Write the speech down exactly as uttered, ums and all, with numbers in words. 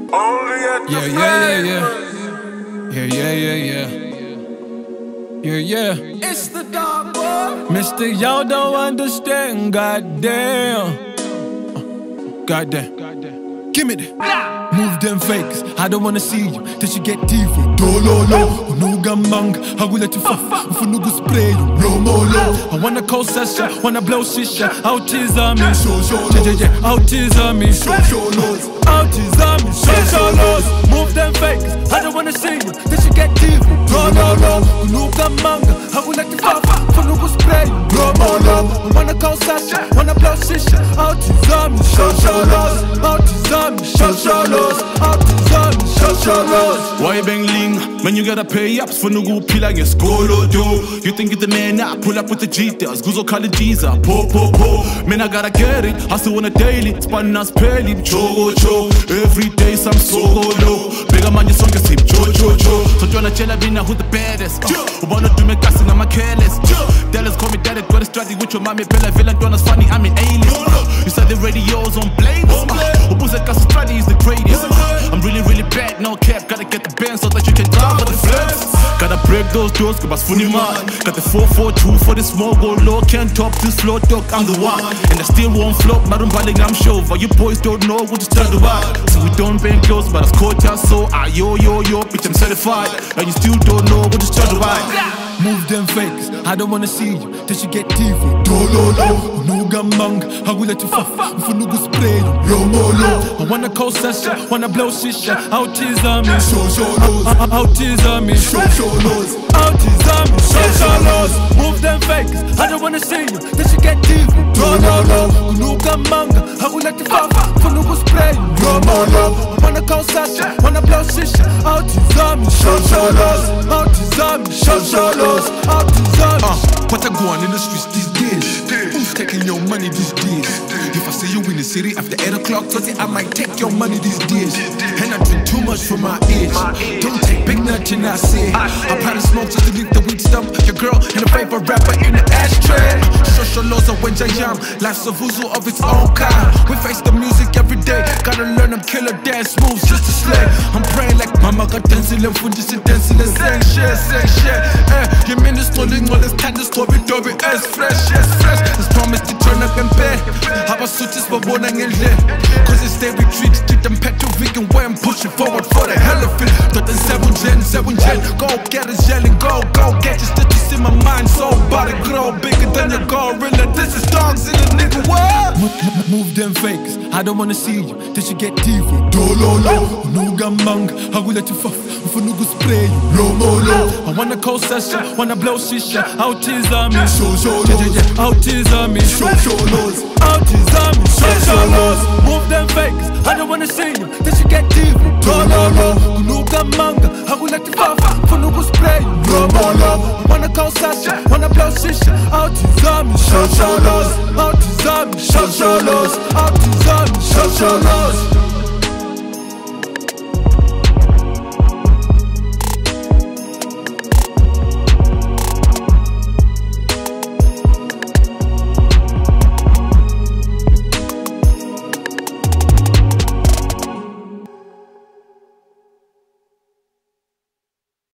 Yeah, yeah, yeah, yeah. Yeah, yeah, yeah, yeah. Yeah, yeah. It's the dog boy. Mister, y'all don't understand, goddamn. Goddamn. Give me that. Move them fakes, I don't wanna see you. Till you get diva, dololo. Unuga mang, I will let you fuff. Ufunugu spray, no more low. I wanna call session, wanna blow shisha. Out is on me, show show yeah, yeah, yeah. Out is on me, show show lows. Out is on me, show show lows. Move them fakes, I don't wanna see you. Till you get diva, dololo. Unuga mang, I will let you fuff. Ufunugu spray, no more low. I wanna call session, wanna blow shisha. Out is on me, show show lows. Out is on me, show show lows. Why you bang ling? Man, you gotta pay ups for no good peel, I guess go do. You think you're the man now? Pull up with the G-Tels, Guzo call it Jesus. Po po po. Man, I gotta get it. Hustle on a daily, span us peli, cho cho. Every day some solo. Bigger man, you song you sleep, cho cho cho. So Joanna Chella Bina, who's the baddest? Who wanna do me casting, I'm a careless. Dallas call me daddy, got a strategy with your mommy, Bella Villain, Donna's funny, I'm in A-list. You said the radio's on blades. Ubuza Castrati is the greatest. I'm really, really bad, no cap. Gotta get the band so that you can drive with the flex. Gotta break those doors, cause funny man. Got the four four two for the small go low. Can't top this floor, dog, I'm the one. And I still won't flop, Marumbaling, I'm sure. For you boys don't know what to start about. So we don't bang close, but it's caught ya so. Ah, yo, yo, yo, bitch, I'm certified. And you still don't know what to start about. Move them fakes, I don't wanna see you. Till you get diva, dololo. Unuga mang, I will let you fuff. Ufunugu spray, no more low. I wanna call session, wanna blow shisha. Out is on me, show show lows. Out is on me, show show lows. Out is on me, show show lows. Move them fakes, I don't wanna see you. Till you get diva, dololo. Unuga mang, I will let you fuff. Ufunugu spray, no more low. I wanna call session, wanna blow shisha. Out is on me, show show lows. Out is on me, show show lows. Uh, what I go on in the streets these days? Who's taking your money these days? If I see you in the city after eight o'clock, I might take your money these days. And I drink too much for my age. Don't take big nothing I say. I probably smoke just to leave the weed stump. Your girl and a favorite rapper in the ashtray. Social laws are when you're young. Life's a vuzu of its own kind. We face the music every day. Gotta learn them killer dance moves just to slay. I'm praying like mama got dancing and fundis dancing and saying shit, saying shit. Eh, you mean this rolling all this time, this Toby Toby as fresh, as fresh. As promised to turn up and pay. How about switches for one and in there? Cause it's their retreat to them Petrovic and where I'm pushing forward for the hell of it. Got the seven gen, seven gen. Go get us yelling, go, go get your stitches in my mind. So body grow bigger than your gorilla. This is dogs in the nigga world. Move them fakes, I don't wanna see you. Till you get diva, dololo. Unuga mang, I will let you fuff. Ufunugu spray, no more low. I wanna call session, wanna blow shisha. Out is on me, show show lows. Out is on me, show show lows. Out is on me, show show lows. Move them fakes, I don't wanna see you. Till you get diva, dololo. Unuga manga, I will let you fuff. Ufunugu spray, no more low. I wanna call session, wanna blow shisha. Out is on me, show show lows. Out is on me, show show lows. Out is on me, show show lows.